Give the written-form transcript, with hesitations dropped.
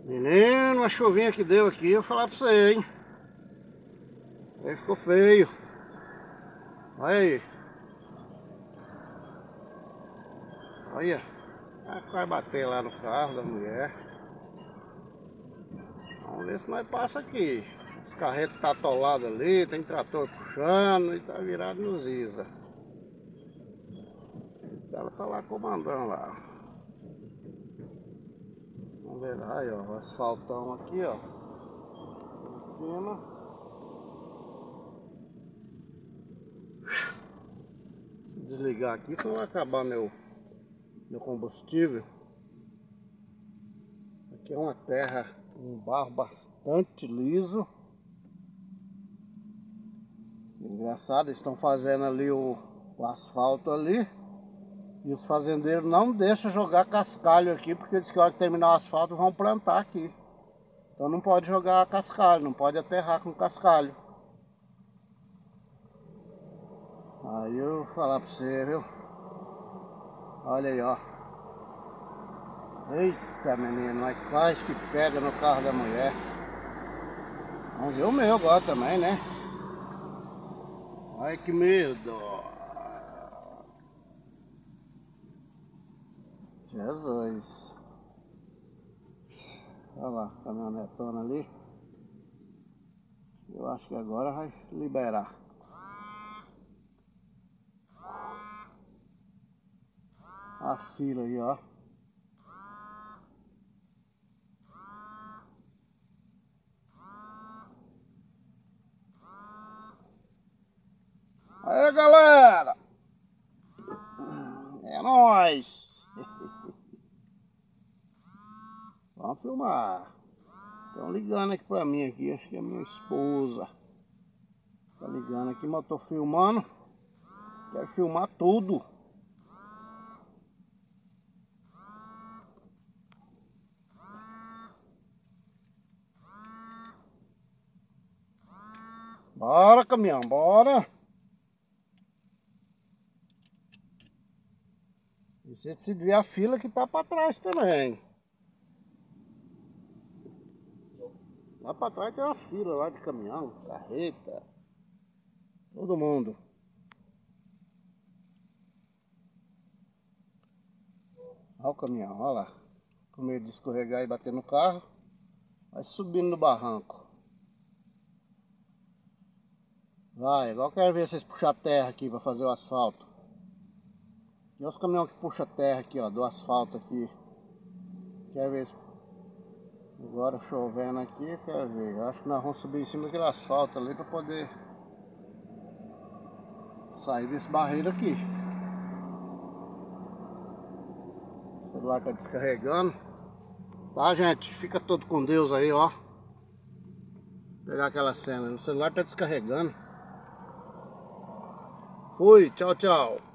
Menino, uma chuvinha que deu aqui, eu vou falar pra você, hein? Aí ficou feio. Olha aí. Olha. Vai bater lá no carro da mulher. Vamos ver se nós passa aqui. Os carretos tá atolados ali, tem trator puxando e tá virado nos Isa. Ela tá lá comandando lá. Vamos ver aí, ó, o asfaltão aqui, ó. Em cima. Desligar aqui, senão vai acabar meu combustível. Aqui é uma terra, um barro bastante liso. Engraçado, eles estão fazendo ali o asfalto ali. E os fazendeiros não deixam jogar cascalho aqui, porque eles que a hora que terminar o asfalto vão plantar aqui. Então não pode jogar cascalho, não pode aterrar com cascalho. Aí eu vou falar pra você, viu? Olha aí, ó. Eita, menino, mas quase que pega no carro da mulher. Vamos ver o meu agora também, né? Ai, que medo. Jesus. Olha lá, a caminhonetona ali. Eu acho que agora vai liberar. A fila aí, ó. Aí, galera! É nóis! Vamos filmar. Estão ligando aqui pra mim aqui, acho que é minha esposa. Tá ligando aqui, mas eu tô filmando. Quero filmar tudo. Bora, caminhão, bora! E você precisa ver a fila que tá pra trás também. Lá pra trás tem uma fila lá de caminhão, carreta. Todo mundo. Olha o caminhão, olha lá. Com medo de escorregar e bater no carro. Vai subindo no barranco. Vai, agora eu quero ver vocês puxar terra aqui pra fazer o asfalto. E olha os caminhões que puxam terra aqui, ó, do asfalto aqui. Quero ver se... Agora chovendo aqui, quero ver. Eu acho que nós vamos subir em cima daquele asfalto ali pra poder sair desse barreiro aqui. O celular tá descarregando. Tá, gente? Fica todo com Deus aí, ó. Vou pegar aquela cena. O celular tá descarregando. Fui, tchau, tchau.